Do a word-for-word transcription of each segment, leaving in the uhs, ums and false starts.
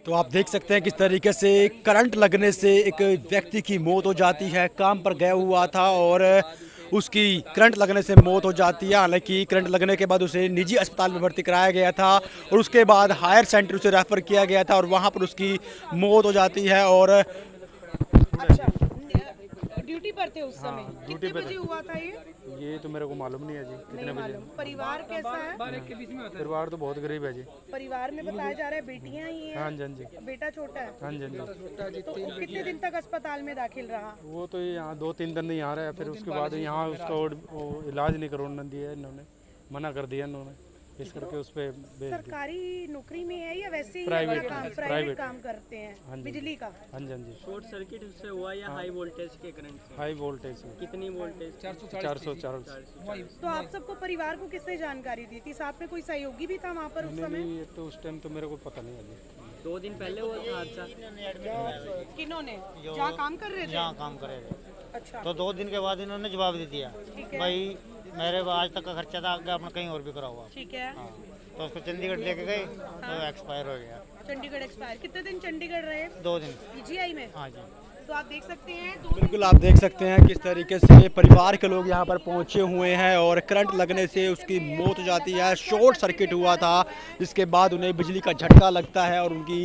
तो आप देख सकते हैं किस तरीके से करंट लगने से एक व्यक्ति की मौत हो जाती है। काम पर गया हुआ था और उसकी करंट लगने से मौत हो जाती है। हालांकि करंट लगने के बाद उसे निजी अस्पताल में भर्ती कराया गया था और उसके बाद हायर सेंटर उसे रेफर किया गया था और वहां पर उसकी मौत हो जाती है। और अच्छा, ड्यूटी पर थे उस समय? हाँ, कितने बजे हुआ था ये? ये तो मेरे को मालूम नहीं है जी कितने बजे। परिवार कैसा है? परिवार तो बहुत गरीब है जी। परिवार में बताया जा रहा है बेटियां ही हैं। हाँ जी, हाँ जी, बेटा छोटा है। हाँ जी, हाँ जी। तो कितने दिन तक अस्पताल में दाखिल रहा? वो तो यहाँ दो तीन दिन यहाँ रहा, फिर उसके बाद यहाँ उसका वो इलाज नहीं करवाने दिया, इन्होंने मना कर दिया इन्होंने, इस करके उस पर भेज दिया। सरकारी नौकरी में है या वैसे ही प्राइवेट अपना काम प्राइवेट प्राइवेट काम करते हैं? हाँ जी। बिजली का? हाँ जी, हाँ जी। शॉर्ट सर्किट से हुआ या हाई वोल्टेज के करंट से? हाई वोल्टेज से। कितनी वोल्टेज? चार सौ चार सौ। तो आप सबको परिवार को किसने जानकारी दी थी? साथ में कोई सहयोगी भी था वहाँ पर उस समय? नहीं, तो उस टाइम तो मेरे को पता नहीं है जी। दो दिन पहले हुआ था हादसा। किन्होंने? जहाँ काम कर रहे थे? जहाँ काम करे थे। अच्छा, तो दो दिन के बाद इन्होंने जवाब दे दिया ठीक है। भाई मेरे आज तक का खर्चा था, आगे आपने कहीं और भी करा हुआ। ठीक है। हाँ, तो उसको चंडीगढ़ लेके गए तो एक्सपायर हो गया। चंडीगढ़ एक्सपायर। कितने दिन चंडीगढ़ रहे? दो दिन। पीजीआई में? हाँ जी। तो आप देख सकते हैं दो बिल्कुल आप देख सकते हैं किस तरीके से परिवार के लोग यहाँ पर पहुँचे हुए हैं और करंट लगने से उसकी मौत हो जाती है। शॉर्ट सर्किट हुआ था जिसके बाद उन्हें बिजली का झटका लगता है और उनकी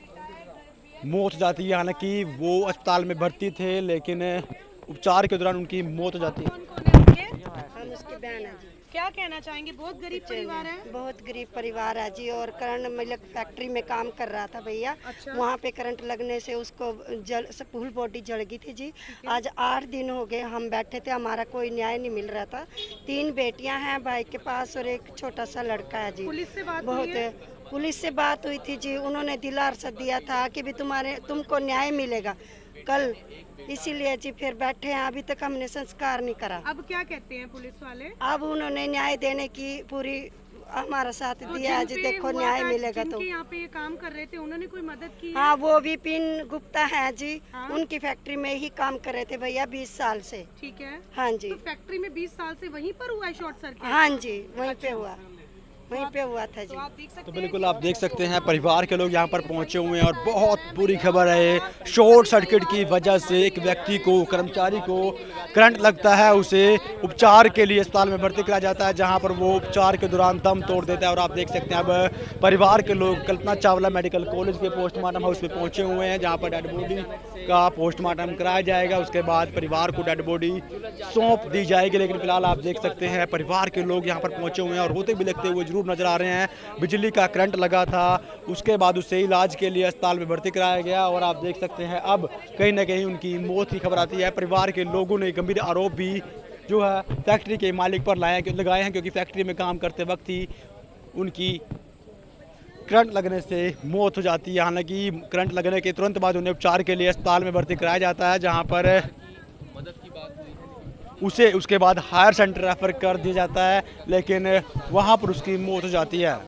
मौत हो जाती है। हालांकि वो अस्पताल में भर्ती थे लेकिन उपचार के दौरान उनकी मौत हो जाती है। कौन कौन है उनके? हम उसके बहन है जी। क्या कहना चाहेंगे? बहुत गरीब परिवार है। बहुत गरीब परिवार है जी। और करंट मतलब फैक्ट्री में काम कर रहा था भैया। अच्छा। वहाँ पे करंट लगने से उसको जल फुल बॉडी जल गई थी जी। आज आठ दिन हो गए हम बैठे थे, हमारा कोई न्याय नहीं मिल रहा था। तीन बेटियां हैं भाई के पास और एक छोटा सा लड़का है जी। पुलिस से बात हुई बहुत है? पुलिस से बात हुई थी जी। उन्होंने दिलासा दिया था कि भी तुम्हारे तुमको न्याय मिलेगा कल, इसीलिए जी फिर बैठे हैं। अभी तक हमने संस्कार नहीं करा। अब क्या कहते हैं पुलिस वाले? अब उन्होंने न्याय देने की पूरी हमारा साथ तो दिया है जिन जी। पे देखो हुआ न्याय था, मिलेगा तो। जिनके यहाँ पे ये काम कर रहे थे उन्होंने कोई मदद की है? हाँ, वो भी पिन गुप्ता है जी। हाँ? उनकी फैक्ट्री में ही काम कर रहे थे भैया बीस साल से। ठीक है। हाँ जी, तो फैक्ट्री में बीस साल से वहीं पर हुआ है शॉर्ट सर्किट? हाँ जी, वहीं पे हुआ, वहीं पे हुआ था तो जी। आप देख सकते तो हैं बिल्कुल आप देख सकते हैं परिवार के लोग यहाँ पर पहुँचे हुए हैं और बहुत बुरी खबर है। शॉर्ट सर्किट की वजह से एक व्यक्ति को, कर्मचारी को करंट लगता है, उसे उपचार के लिए अस्पताल में भर्ती कराया जाता है जहाँ पर वो उपचार के दौरान दम तोड़ देता है। और आप देख सकते हैं अब परिवार के लोग कल्पना चावला मेडिकल कॉलेज के पोस्टमार्टम हाउस में पहुँचे हुए हैं जहाँ पर डेड बॉडी का पोस्टमार्टम कराया जाएगा। उसके बाद परिवार को डेड बॉडी सौंप दी जाएगी। लेकिन फिलहाल आप देख सकते हैं परिवार के लोग यहाँ पर पहुँचे हुए हैं और रोते भी लगते हुए जरूर नजर आ रहे हैं। बिजली का करंट लगा था, उसके बाद उसे इलाज के लिए अस्पताल में भर्ती कराया गया और आप देख सकते हैं अब कहीं ना कहीं उनकी मौत की खबर आती है। परिवार के लोगों ने गंभीर आरोप भी जो है फैक्ट्री के मालिक पर लाए लगाए हैं क्योंकि फैक्ट्री में काम करते वक्त ही उनकी करंट लगने से मौत हो जाती है। हालांकि करंट लगने के तुरंत बाद उन्हें उपचार के लिए अस्पताल में भर्ती कराया जाता है जहां पर उसे उसके बाद हायर सेंटर रेफर कर दिया जाता है लेकिन वहां पर उसकी मौत हो जाती है।